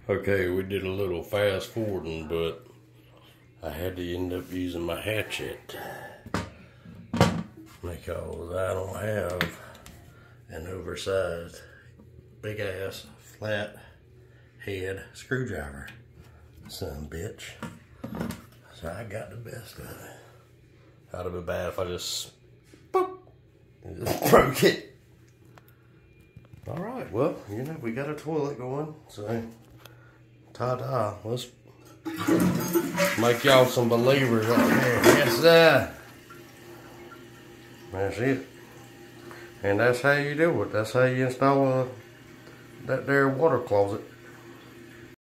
Okay, we did a little fast forwarding, but I had to end up using my hatchet because I don't have an oversized, big ass, flat head screwdriver, son bitch. So I got the best of it. That'd have been bad if I just, boop, and just broke it. All right, well, you know, we got a toilet going, so ta-da. Let's make y'all some believers out there. Yes, sir. That's it. And that's how you do it. That's how you install that there water closet.